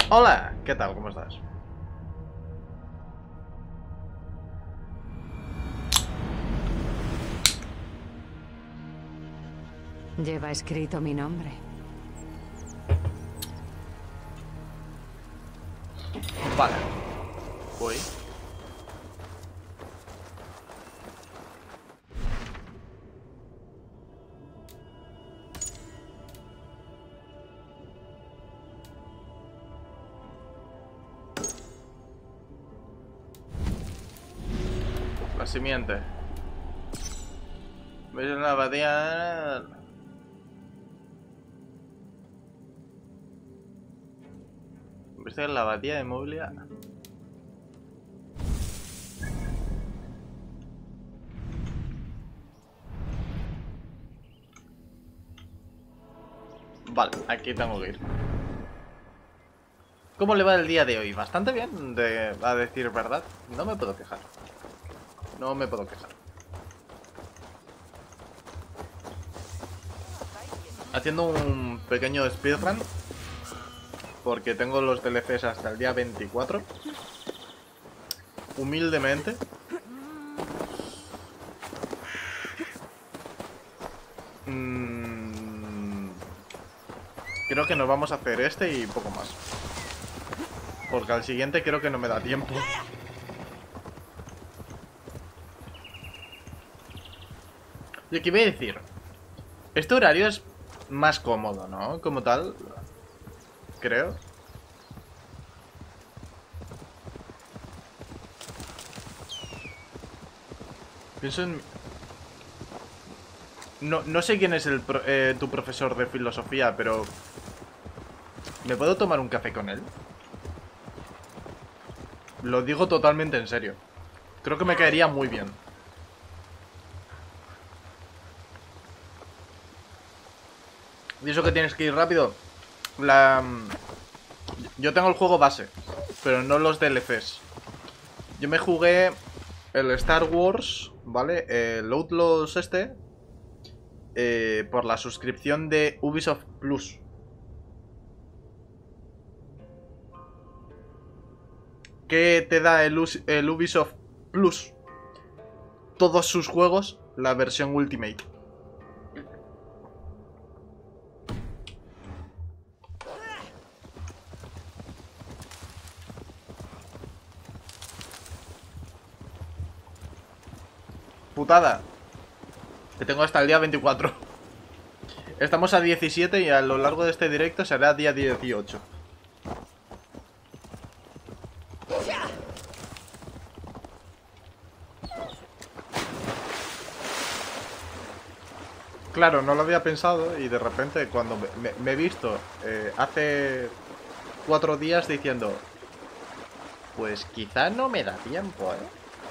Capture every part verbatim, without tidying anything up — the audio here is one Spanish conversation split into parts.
Hola, ¿qué tal? ¿Cómo estás? Lleva escrito mi nombre. Vale. Voy. La simiente. ¿Veis en la abadía? ¿Veis en la abadía de Mobilia? Vale, aquí tengo que ir. ¿Cómo le va el día de hoy? Bastante bien, de, a decir verdad. No me puedo quejar. No me puedo quejar. Haciendo un pequeño speedrun. Porque tengo los D L Cs hasta el día veinticuatro. Humildemente. Mm, creo que nos vamos a hacer este y poco más. Porque al siguiente creo que no me da tiempo. Yo qué iba a decir. Este horario es más cómodo, ¿no? Como tal. Creo. Pienso en... No, no sé quién es el pro, eh, tu profesor de filosofía, pero... ¿me puedo tomar un café con él? Lo digo totalmente en serio. Creo que me caería muy bien. ¿Y eso que tienes que ir rápido? La... Yo tengo el juego base, pero no los D L Cs. Yo me jugué el Star Wars, ¿vale? El Outlaws este, eh, por la suscripción de Ubisoft Plus. ¿Qué te da el, el Ubisoft Plus? Todos sus juegos, la versión Ultimate. Putada. Que tengo hasta el día veinticuatro. Estamos a diecisiete y a lo largo de este directo será día dieciocho. Claro, no lo había pensado y de repente cuando me, me, me he visto eh, hace cuatro días diciendo, pues quizá no me da tiempo, ¿eh?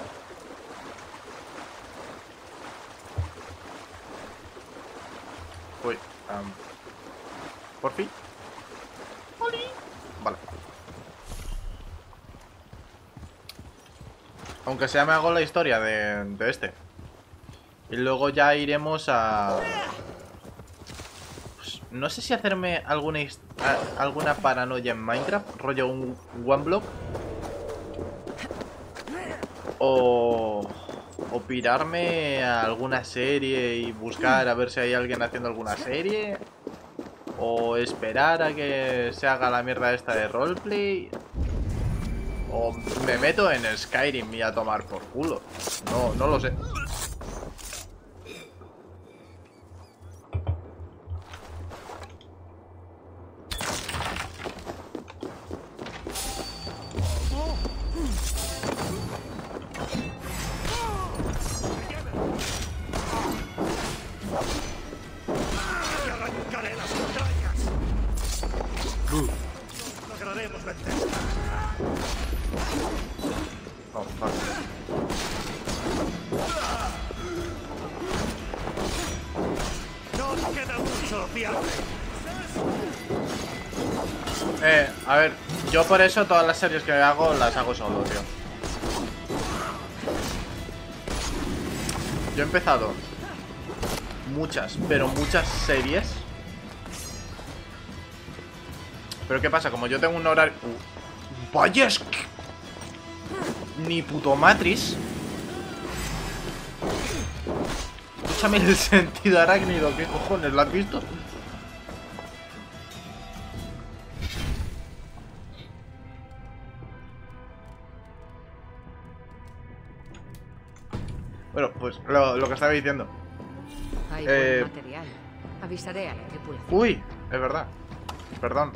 Uy, um, por fin. ¡Oli! Vale. Aunque sea me hago la historia de, de este. Y luego ya iremos a... Pues, no sé si hacerme alguna, a, alguna paranoia en Minecraft, rollo un one block. O... O pirarme a alguna serie y buscar a ver si hay alguien haciendo alguna serie. O esperar a que se haga la mierda esta de roleplay. O me meto en Skyrim y a tomar por culo. No, no lo sé. Lograremos vencer. Oh, fuck. No queda mucho, fiable. Eh, a ver, yo por eso todas las series que hago las hago solo, tío. Yo he empezado muchas, pero muchas series Pero ¿qué pasa? Como yo tengo un horario... Uh, ¡vaya! Es que... Ni puto Matrix. Escúchame el sentido arácnido. ¿Qué cojones? ¿Lo has visto? Bueno, pues lo, lo que estaba diciendo. Hay Eh, buen material. Avisaré a la tripulación. Uy, es verdad. Perdón.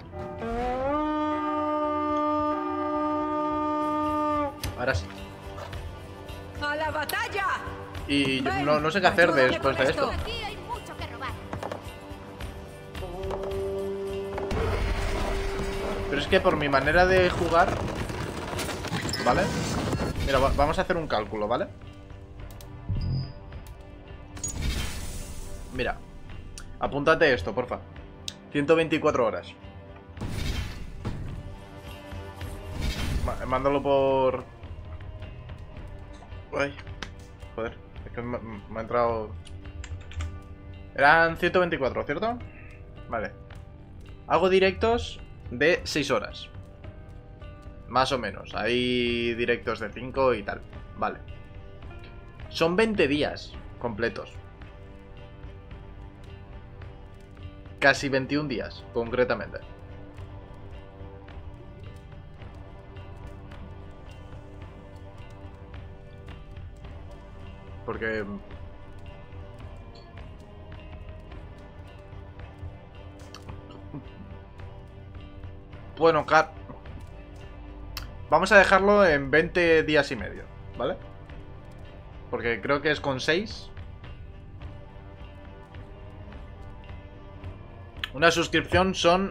Ahora sí. ¡A la batalla! Y yo Ven, no, no sé qué hacer ayúdame después con de esto. esto. Aquí hay mucho que robar. Pero es que por mi manera de jugar... ¿Vale? Mira, va- vamos a hacer un cálculo, ¿vale? Mira. Apúntate esto, porfa. ciento veinticuatro horas. Ma- Mándalo por... Ay, joder. Es que me, me ha entrado... Eran ciento veinticuatro, ¿cierto? Vale. Hago directos de seis horas. Más o menos. Hay directos de cinco y tal. Vale. Son veinte días completos. Casi veintiún días, concretamente. Porque... Bueno, Car... Vamos a dejarlo en veinte días y medio, ¿vale? Porque creo que es con seis. Una suscripción son...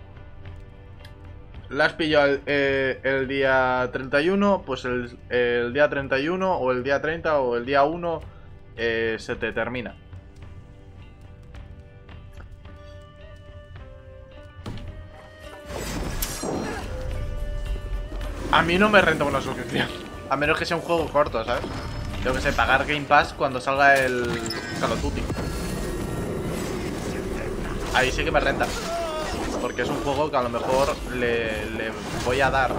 La has pillado el, eh, el día treinta y uno, pues el, el día treinta y uno o el día treinta o el día uno eh, se te termina. A mí no me renta una suscripción. A menos que sea un juego corto, ¿sabes? Tengo que sé, pagar Game Pass cuando salga el Call of Duty. Ahí sí que me renta. Porque es un juego que a lo mejor le, le voy a dar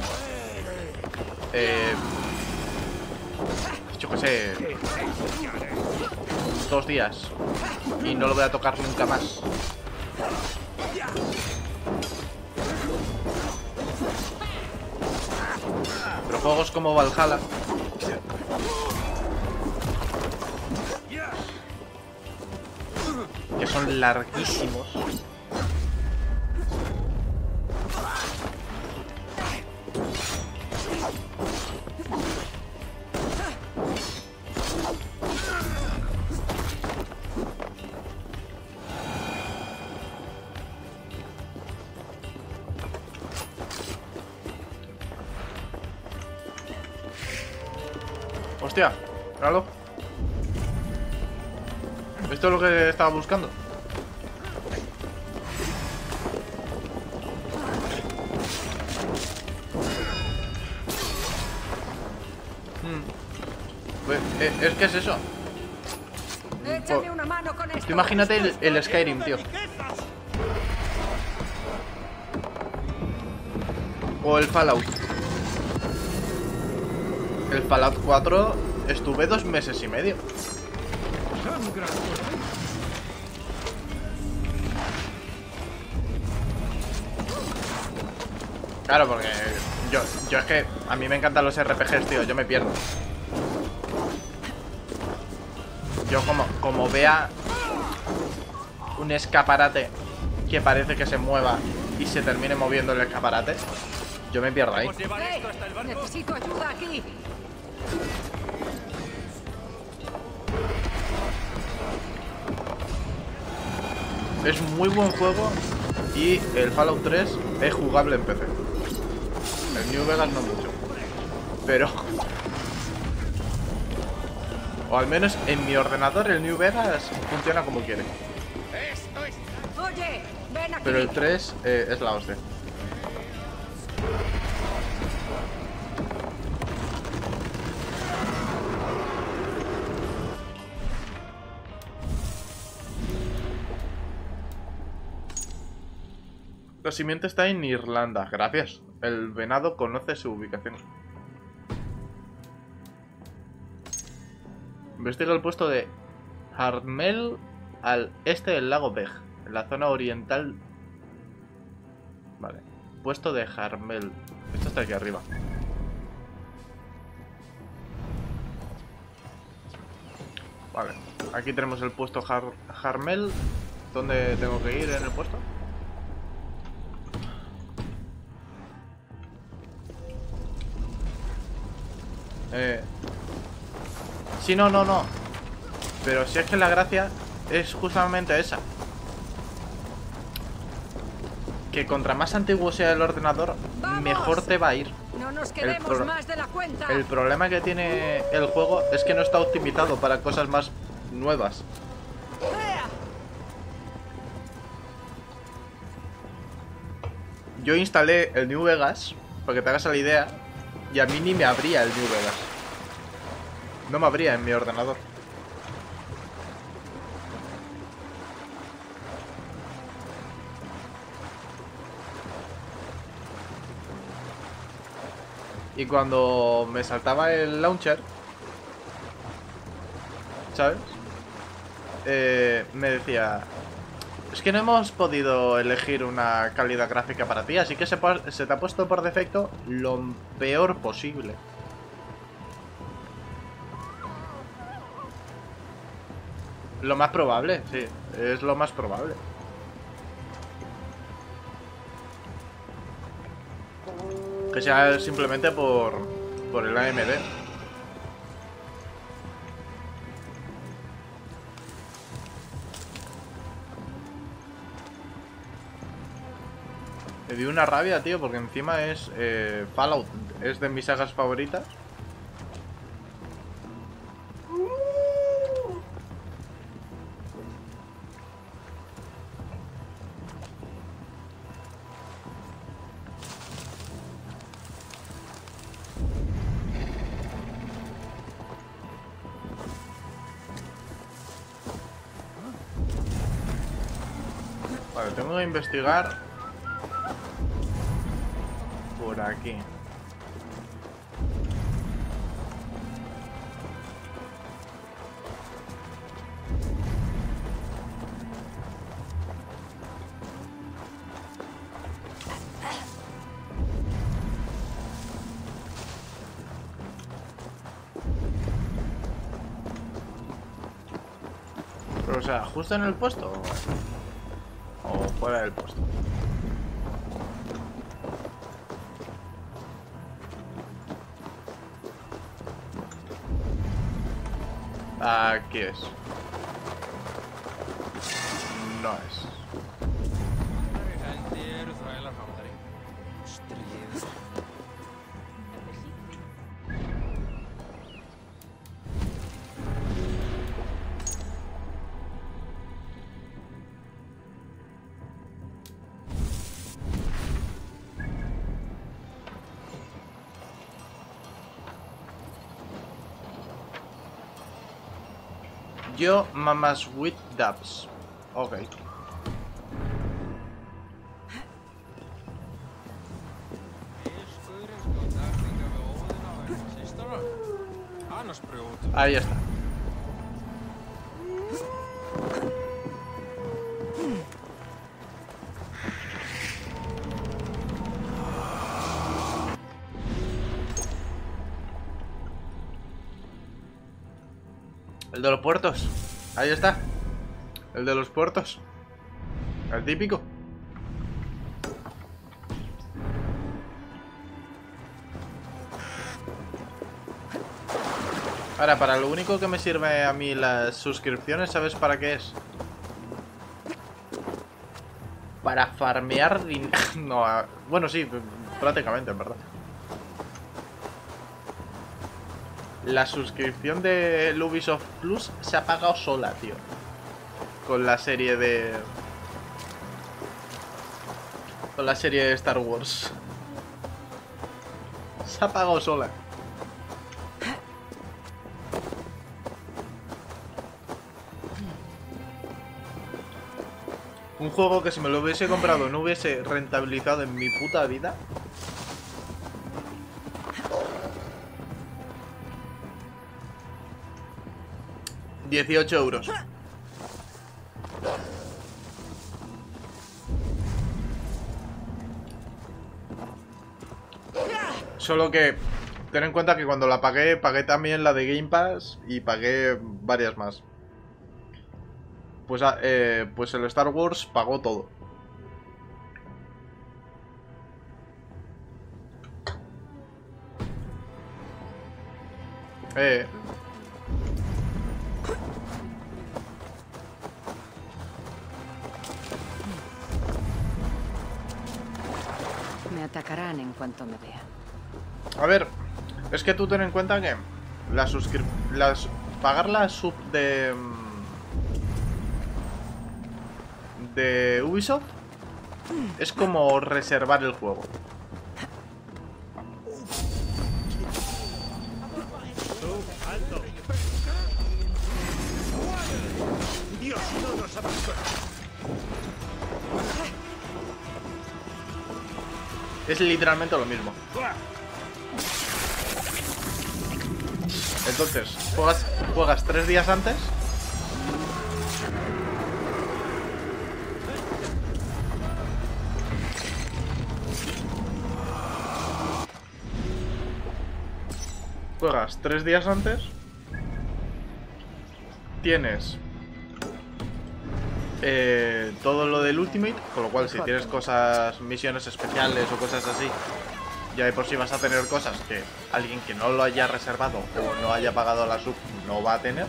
eh, yo qué sé, dos días y no lo voy a tocar nunca más. Pero juegos como Valhalla, que son larguísimos, hostia, míralo. Esto es lo que estaba buscando. Hmm. Pues, eh, es que es eso. Échame una mano con esto. Tú imagínate el, el Skyrim, tío. O el Fallout. El Fallout cuatro estuve dos meses y medio. Claro, porque yo, yo es que a mí me encantan los R P Gs, tío. Yo me pierdo. Yo como, como vea un escaparate que parece que se mueva y se termine moviendo el escaparate, yo me pierdo ahí. ¡Eh! Necesito ayuda aquí. Es muy buen juego y el Fallout tres es jugable en P C. El New Vegas no mucho, pero... O al menos en mi ordenador el New Vegas funciona como quiere. Oye, ven aquí. Pero el tres eh, es la hostia. La simiente está en Irlanda. Gracias. El venado conoce su ubicación. Investiga el puesto de Harmel al este del lago Beg, en la zona oriental. Vale. Puesto de Harmel. Esto está aquí arriba. Vale. Aquí tenemos el puesto Har Harmel. ¿Dónde tengo que ir en el puesto? Eh... Sí, no, no, no. Pero si es que la gracia es justamente esa. Que contra más antiguo sea el ordenador, ¡Vamos! mejor te va a ir. No nos El, quedemos pro más de la cuenta. el problema que tiene el juego es que no está optimizado para cosas más nuevas. ¡Ea! Yo instalé el New Vegas, para que te hagas la idea, y a mí ni me abría el New Vegas. No me abría en mi ordenador. Y cuando me saltaba el launcher, ¿sabes? Eh, me decía: es que no hemos podido elegir una calidad gráfica para ti, así que se, se te ha puesto por defecto lo peor posible. Lo más probable, sí, es lo más probable. Que sea simplemente por, por el A M D. Me dio una rabia, tío, porque encima es eh, Fallout, es de mis sagas favoritas. Vale, tengo que investigar por aquí. Pero, o sea, justo en el puesto o, o fuera del puesto. Aquí es. No es. Yo, mamas with dubs. Ok. Ahí está. El de los puertos. Ahí está. El de los puertos. El típico. Ahora, para lo único que me sirve a mí las suscripciones, ¿sabes para qué es? Para farmear dinero. No, bueno, sí, prácticamente, en verdad. La suscripción de Ubisoft Plus se ha pagado sola, tío. Con la serie de... Con la serie de Star Wars. Se ha pagado sola. Un juego que si me lo hubiese comprado no hubiese rentabilizado en mi puta vida. dieciocho euros. Solo que ten en cuenta que cuando la pagué, pagué también la de Game Pass y pagué varias más. Pues, eh, pues el Star Wars pagó todo. Eh... Me atacarán en cuanto me vean. A ver, es que tú ten en cuenta que la suscrip... Las... Pagar la sub de... De Ubisoft es como reservar el juego. Dios no nos abandona. Es literalmente lo mismo. Entonces, juegas, juegas tres días antes. Juegas tres días antes. Tienes eh, todo lo del Ultimate, con lo cual si tienes cosas, misiones especiales o cosas así, ya de por sí vas a tener cosas que alguien que no lo haya reservado o no haya pagado la sub no va a tener.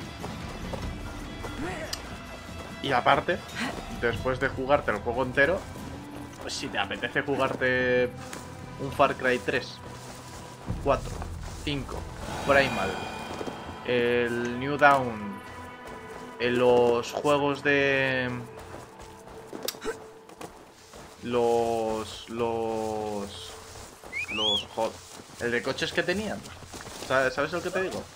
Y aparte, después de jugarte el juego entero, pues si te apetece jugarte un Far Cry tres, cuatro, cinco, Primal, el New Dawn, en los juegos de... Los... Los... Los... Joder, el de coches que tenían. ¿Sabes, ¿Sabes el que te digo?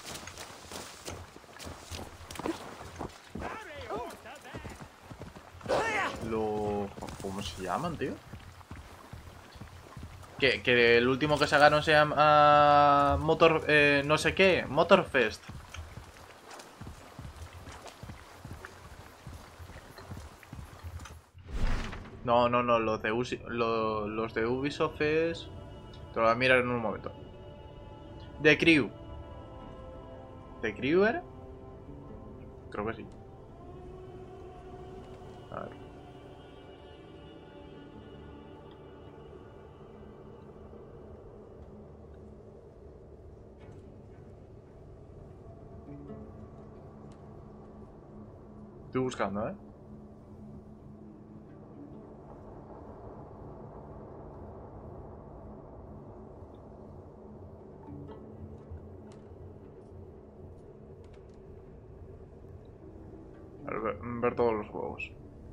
Lo... ¿Cómo se llaman, tío? Que, que el último que sacaron se llama... Uh, Motor... Eh, no sé qué. Motorfest. No, no, no. Los de, Usi, lo, los de Ubisoft es... Te lo voy a mirar en un momento. The Crew. ¿The Crew era? Creo que sí. A ver. Estoy buscando, ¿eh? A ver, ver todos los juegos.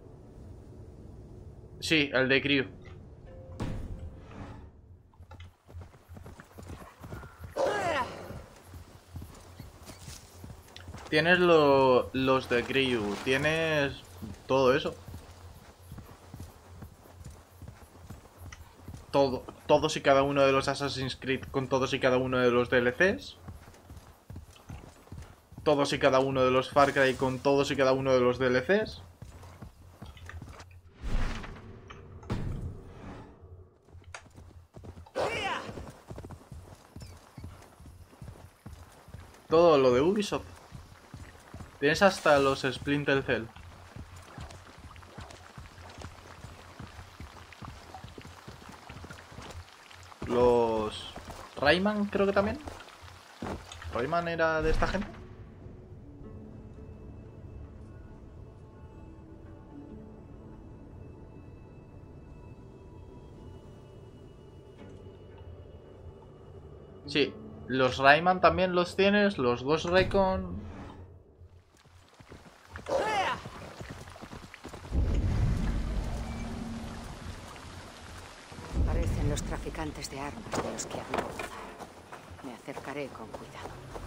Sí, el de Crew. Tienes lo, los de Crew, tienes todo eso. Todo, todos y cada uno de los Assassin's Creed con todos y cada uno de los D L Cs. Todos y cada uno de los Far Cry con todos y cada uno de los D L Cs. Todo lo de Ubisoft. Tienes hasta los Splinter Cell. Los... Rayman creo que también. ¿Rayman era de esta gente? Sí, los Rayman también los tienes, los Ghost Recon. Parecen los traficantes de armas de los que hablo gozar. Me acercaré con cuidado.